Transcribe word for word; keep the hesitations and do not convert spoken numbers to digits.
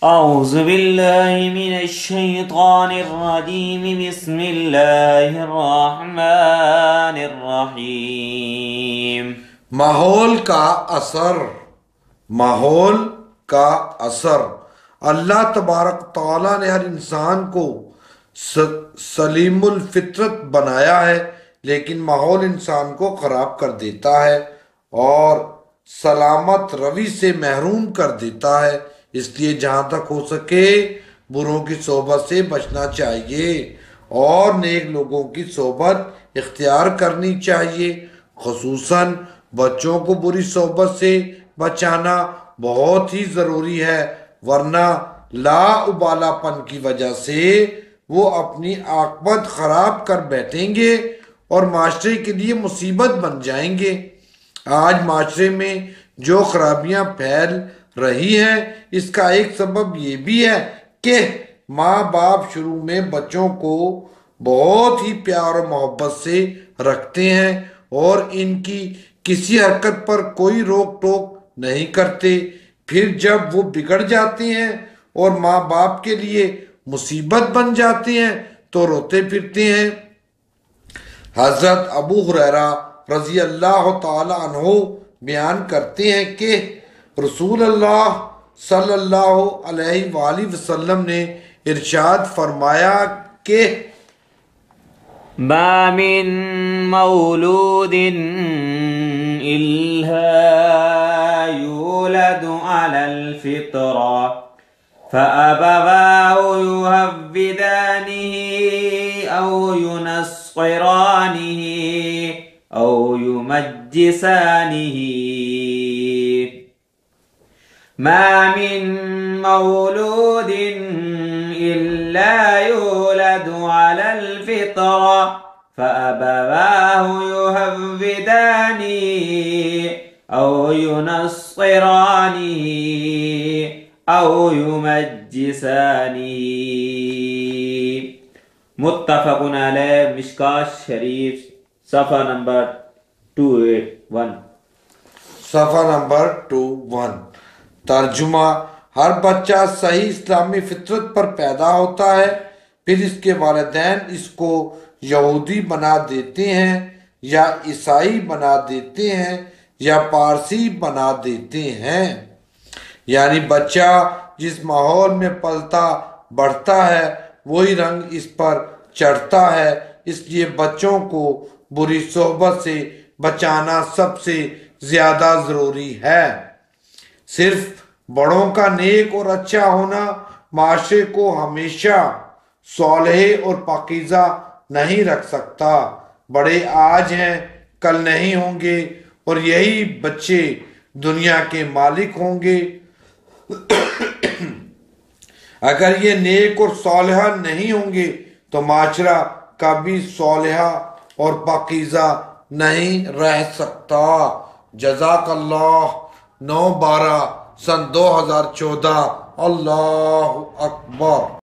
اعوذ باللہ من الشیطان الرجیم بسم اللہ الرحمن الرحیم۔ ماحول کا اثر ماحول کا اثر اللہ تبارک تعالیٰ نے ہر انسان کو سلیم الفطرت بنایا ہے، لیکن ماحول انسان کو خراب کر دیتا ہے اور سلامت روی سے محروم کر دیتا ہے۔ اس لیے جہاں تک ہو سکے بروں کی صحبت سے بچنا چاہیے اور نیک لوگوں کی صحبت اختیار کرنی چاہیے۔ خصوصاً بچوں کو بری صحبت سے بچانا بہت ہی ضروری ہے، ورنہ لا ابالہ پن کی وجہ سے وہ اپنی عاقبت خراب کر بیٹھیں گے اور معاشرے کے لیے مصیبت بن جائیں گے۔ آج معاشرے میں جو خرابیاں پھیل رہی ہیں، اس کا ایک سبب یہ بھی ہے کہ ماں باپ شروع میں بچوں کو بہت ہی پیار و محبت سے رکھتے ہیں اور ان کی کسی حرکت پر کوئی روک ٹوک نہیں کرتے، پھر جب وہ بگڑ جاتے ہیں اور ماں باپ کے لیے مصیبت بن جاتے ہیں تو روتے پھرتے ہیں۔ حضرت ابو ہریرہ رضی اللہ تعالی عنہ بیان کرتے ہیں کہ رسول اللہ صلی اللہ علیہ وآلہ وسلم نے ارشاد فرمایا کہ ما من مولود إلا يولد على الفطرة فأبواه يهودانه أو ينصرانه أو يمجسانه ما من مولود إلا يولد على الفطرة فأبواه يهودانه أو ينصرانه أو يمجسانه۔ متفق علیہ، مشکاۃ شریف، صفحہ نمبر دو سو اکیاسی۔ صفحہ نمبر دو سو اکیاسی۔ ترجمہ: ہر بچہ صحیح اسلامی فطرت پر پیدا ہوتا ہے، پھر اس کے والدین اس کو یہودی بنا دیتے ہیں یا عیسائی بنا دیتے ہیں یا پارسی بنا دیتے ہیں۔ یعنی بچہ جس ماحول میں پلتا بڑھتا ہے وہی رنگ اس پر چڑھتا ہے، اس لیے بچوں کو بری صحبت سے بچانا سب سے زیادہ ضروری ہے۔ صرف بڑوں کا نیک اور اچھا ہونا معاشرے کو ہمیشہ صالح اور پاکیزہ نہیں رکھ سکتا۔ بڑے آج ہیں کل نہیں ہوں گے اور یہی بچے دنیا کے مالک ہوں گے۔ اگر یہ نیک اور صالحہ نہیں ہوں گے تو معاشرہ کبھی صالحہ اور پاکیزہ نہیں رہ سکتا۔ جزاک اللہ۔ نو بارہ سن دو ہزار چودہ۔ اللہ اکبر۔